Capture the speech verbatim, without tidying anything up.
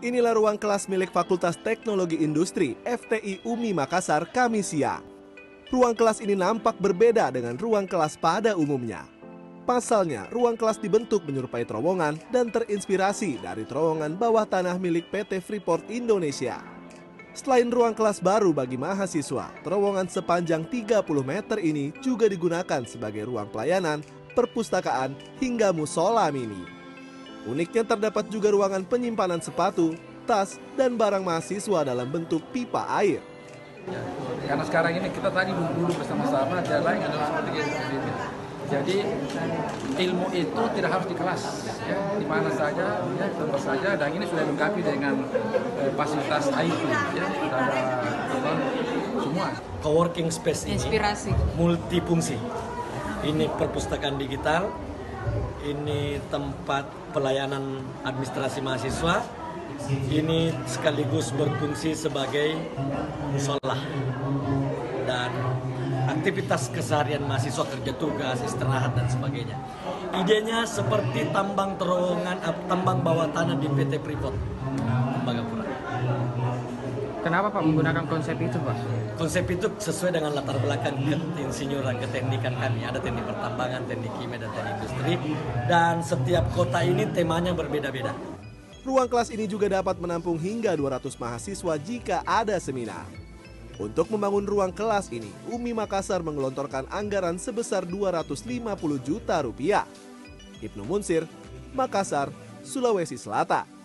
Inilah ruang kelas milik Fakultas Teknologi Industri F T I U M I Makassar Kamis siang. Ruang kelas ini nampak berbeda dengan ruang kelas pada umumnya. Pasalnya, ruang kelas dibentuk menyerupai terowongan dan terinspirasi dari terowongan bawah tanah milik P T Freeport Indonesia. Selain ruang kelas baru bagi mahasiswa, terowongan sepanjang tiga puluh meter ini juga digunakan sebagai ruang pelayanan, perpustakaan, hingga musola mini. Uniknya terdapat juga ruangan penyimpanan sepatu, tas, dan barang mahasiswa dalam bentuk pipa air. Ya, karena sekarang ini kita tadi dulu bersama-sama jalan adalah seperti ini. Jadi ilmu itu tidak harus di kelas, ya, di mana saja, ya, tempat saja, dan ini sudah dilengkapi dengan eh, fasilitas I T, ya, sudah ada apa, semua. Coworking space ini Inspirasi. multifungsi. Ini perpustakaan digital, ini tempat pelayanan administrasi mahasiswa, ini sekaligus berfungsi sebagai musola dan aktivitas keseharian mahasiswa, kerja tugas, istirahat dan sebagainya. Idenya seperti tambang terowongan, tambang bawah tanah di P T Freeport Tembagapura. Kenapa Pak menggunakan konsep itu, Pak? Konsep itu sesuai dengan latar belakang keinsinyuran keteknikan kami. Ada teknik pertambangan, teknik kimia, dan teknik industri. Dan setiap kota ini temanya berbeda-beda. Ruang kelas ini juga dapat menampung hingga dua ratus mahasiswa jika ada seminar. Untuk membangun ruang kelas ini, U M I Makassar menggelontorkan anggaran sebesar dua ratus lima puluh juta rupiah. Ibnu Munsir, Makassar, Sulawesi Selatan.